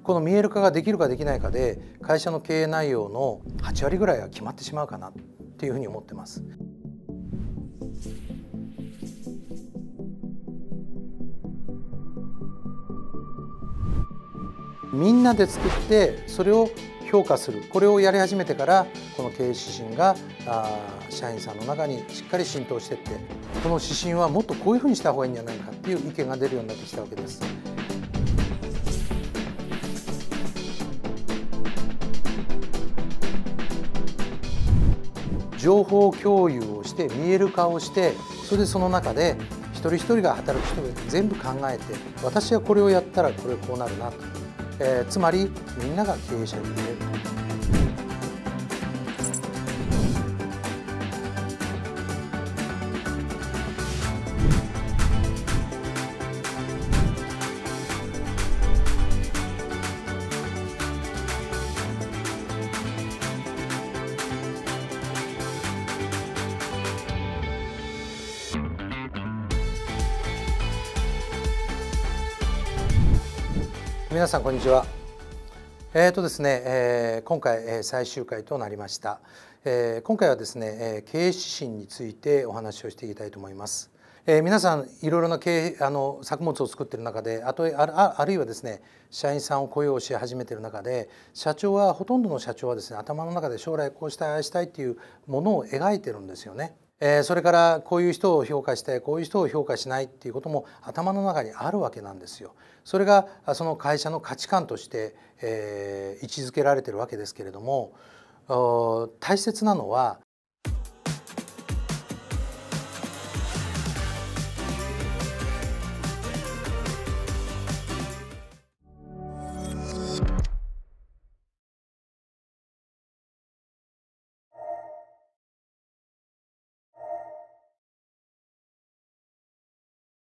この見える化ができるかできないかで会社の経営内容の8割ぐらいは決まってしまうかなっていうふうに思ってます。みんなで作ってそれを評価する、これをやり始めてからこの経営指針が社員さんの中にしっかり浸透していって、この指針はもっとこういうふうにした方がいいんじゃないかっていう意見が出るようになってきたわけです。情報共有をして見える化をして、それでその中で一人一人が働く人が全部考えて、私はこれをやったらこれこうなるなと、つまりみんなが経営者になれる。皆さんこんにちは。ですね、今回最終回となりました。今回はですね、経営指針についてお話をしていきたいと思います。皆さんいろいろな経営作物を作っている中で、あるいはですね、社員さんを雇用し始めている中で、ほとんどの社長はですね、頭の中で将来こうしたいああしたいっていうものを描いてるんですよね。それからこういう人を評価したい、こういう人を評価しないっていうことも頭の中にあるわけなんですよ。それがその会社の価値観として、位置づけられてるわけですけれども、大切なのは